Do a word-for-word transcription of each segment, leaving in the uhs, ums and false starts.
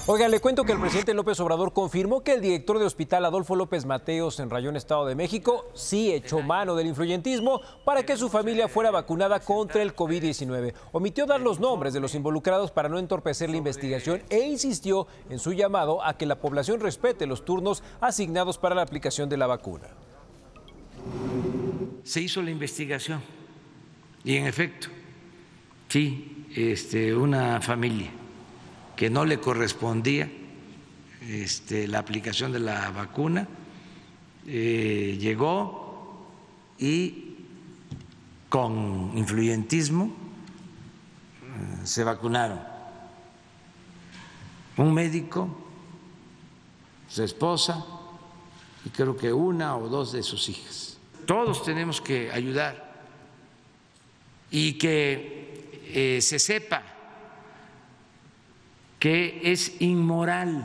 Oiga, le cuento que el presidente López Obrador confirmó que el director de hospital Adolfo López Mateos en Rayón, Estado de México, sí echó mano del influyentismo para que su familia fuera vacunada contra el COVID diecinueve. Omitió dar los nombres de los involucrados para no entorpecer la investigación e insistió en su llamado a que la población respete los turnos asignados para la aplicación de la vacuna. Se hizo la investigación y en efecto, sí, este, una familia que no le correspondía este, la aplicación de la vacuna, eh, llegó y con influyentismo eh, se vacunaron. Un médico, su esposa y creo que una o dos de sus hijas. Todos tenemos que ayudar y que eh, se sepa que es inmoral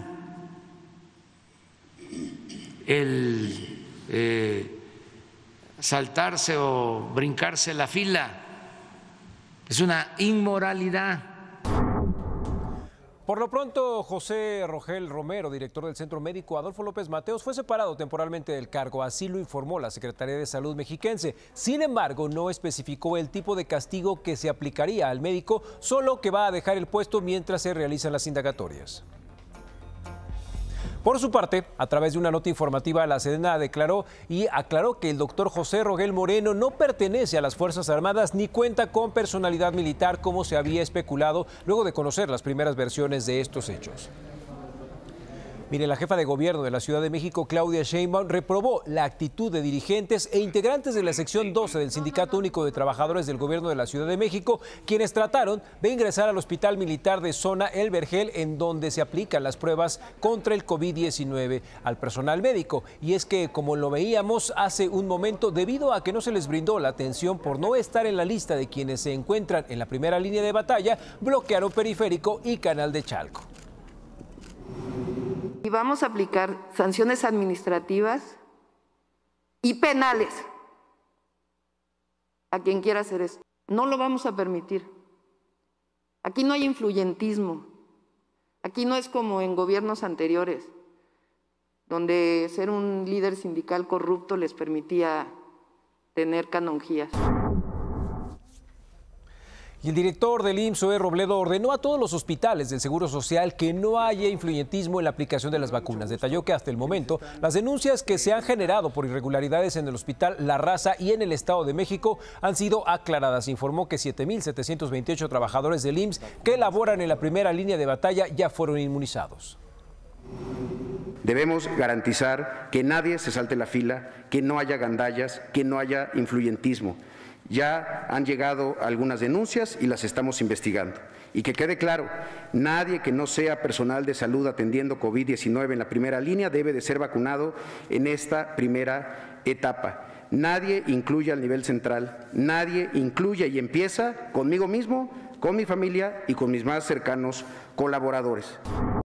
el eh, saltarse o brincarse la fila, es una inmoralidad. Por lo pronto, José Rogel Romero, director del Centro Médico Adolfo López Mateos, fue separado temporalmente del cargo, así lo informó la Secretaría de Salud mexiquense. Sin embargo, no especificó el tipo de castigo que se aplicaría al médico, solo que va a dejar el puesto mientras se realizan las indagatorias. Por su parte, a través de una nota informativa, la Sedena declaró y aclaró que el doctor José Rogel Moreno no pertenece a las Fuerzas Armadas ni cuenta con personalidad militar como se había especulado luego de conocer las primeras versiones de estos hechos. Mire, la jefa de gobierno de la Ciudad de México, Claudia Sheinbaum, reprobó la actitud de dirigentes e integrantes de la sección doce del Sindicato Único de Trabajadores del Gobierno de la Ciudad de México, quienes trataron de ingresar al Hospital Militar de Zona El Vergel, en donde se aplican las pruebas contra el COVID diecinueve al personal médico. Y es que, como lo veíamos hace un momento, debido a que no se les brindó la atención por no estar en la lista de quienes se encuentran en la primera línea de batalla, bloquearon Periférico y Canal de Chalco. Y vamos a aplicar sanciones administrativas y penales a quien quiera hacer esto. No lo vamos a permitir. Aquí no hay influyentismo. Aquí no es como en gobiernos anteriores, donde ser un líder sindical corrupto les permitía tener canonjías. Y el director del I M S S, Zoé Robledo, ordenó a todos los hospitales del Seguro Social que no haya influyentismo en la aplicación de las vacunas. Detalló que hasta el momento las denuncias que se han generado por irregularidades en el Hospital La Raza y en el Estado de México han sido aclaradas. Informó que siete mil setecientos veintiocho trabajadores del I M S S que laboran en la primera línea de batalla ya fueron inmunizados. Debemos garantizar que nadie se salte la fila, que no haya gandallas, que no haya influyentismo. Ya han llegado algunas denuncias y las estamos investigando. Y que quede claro, nadie que no sea personal de salud atendiendo COVID diecinueve en la primera línea debe de ser vacunado en esta primera etapa. Nadie incluye al nivel central, nadie incluye y empieza conmigo mismo, con mi familia y con mis más cercanos colaboradores.